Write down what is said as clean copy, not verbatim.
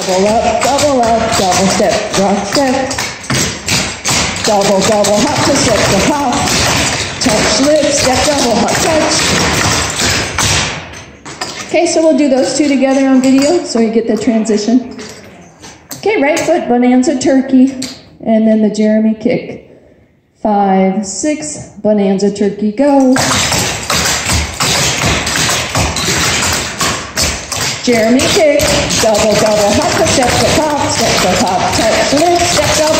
double up, double step, rock step. Double, hop to step to hop. Touch, lift, step, double, hop, touch. Okay, so we'll do those two together on video so you get the transition. Okay, right foot, Bonanza turkey, and then the Jeremy kick. 5, 6, Bonanza turkey, go. Jeremy kick, double, hop to step to pop, touch, lift, step, double.